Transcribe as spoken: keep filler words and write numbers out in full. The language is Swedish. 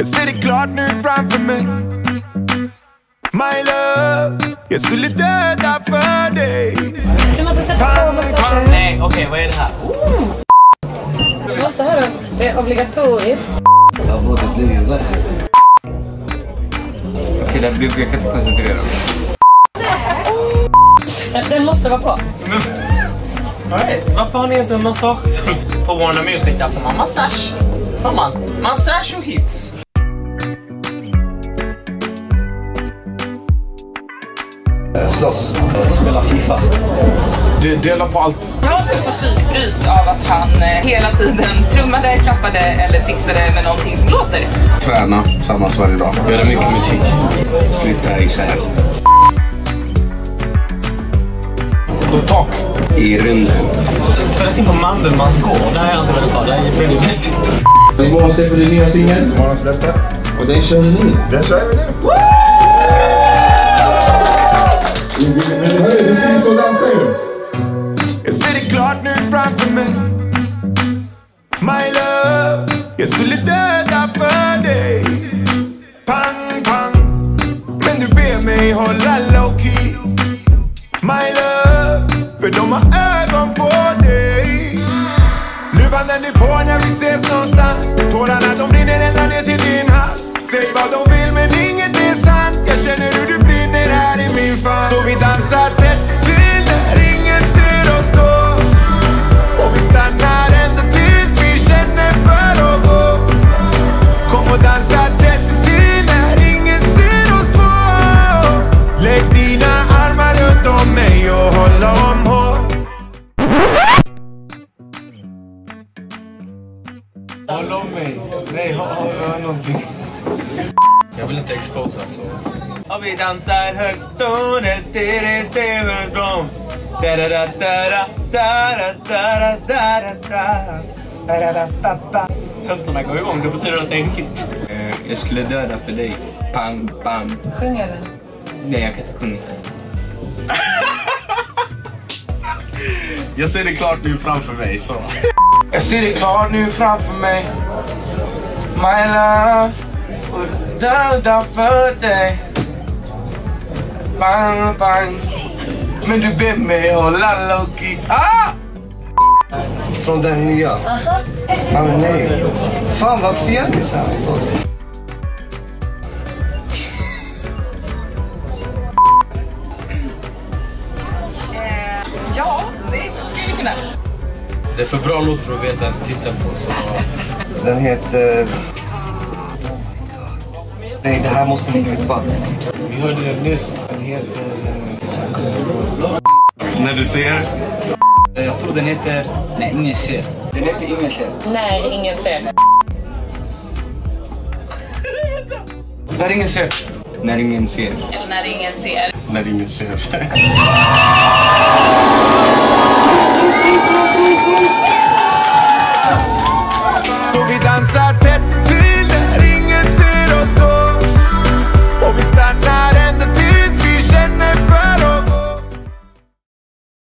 Jag ser det klart nu framför mig. My love, jag skulle döda för dig. Du måste sätta på massagen. Nej, okej, okay, vad är det här? Oh. Du måste höra, det är obligatoriskt. Ja, vad det blir ju värre. Okej, det blir, jag kan inte koncentrera mig. Den måste vara på. Men, nej, varför har ni ens en massage på Warner Music? Där får man massage. Får man massage och hits. Slåss. Spela FIFA. Du delar på allt. Jag skulle få psykbryt av att han eh, hela tiden trummade, klappade eller fixade med någonting som låter. Träna tillsammans varje dag. Göra mycket musik. Flytta isär. På tak. I rymden. Det spelas in på Mandelmans gård. Det här är inte väldigt bra. Det är väldigt mysigt. Imorgon släpper du nya singel. Imorgon släpper. Och den kör vi nu. Den kör vi nu. Men hörru, du ska ju stå och dansa ju. Jag ser det klart nu framför mig. My love, jag skulle döda för dig. Pang, pang. Men du ber mig hålla low key. My love, för de har ögon på dig. Luvan den är på när vi ses någonstans. Tårarna de rinner ända ner till din hals. Säg vad de vill men inget är sant. Jag känner hur du brinner här i min famn. Så vi dansar tätt till när ingen ser oss då. Och vi stannar ända tills vi känner för att gå. Kom och dansa tätt till när ingen ser oss två. Lägg dina armar runt om mig och håll om hår. Håll om mig. Nej, hör någonting. Jag vill inte exposa så. Och vi dansar högt och det är det det bra. Da da da da da da da da da da da. Höfterna går igång, det betyder att det är en hit. Jag skulle döda för dig. Pang, bam. Sjunger den? Nej, jag kan inte sjunga. Jag ser det klart nu framför mig så. Jag ser det klart nu framför mig. My love, och döda för dig. Bang, bang. Men du ber mig hålla low key. Ah! Från den nya. Aha. Ah, nej. Fan, varför gör ni så här mot oss? Eh, ja, det skulle vi kunna. Det är för bra låt för att veta ens titta på så. Den heter... Nej, det här måste ni klippa. Vi hörde det nyss. Den heter... När du ser. Jag tror den heter... Nej, ingen ser. Den heter ingen ser. Nej, ingen ser. Där ingen ser. När ingen ser. Eller när ingen ser. När ingen ser.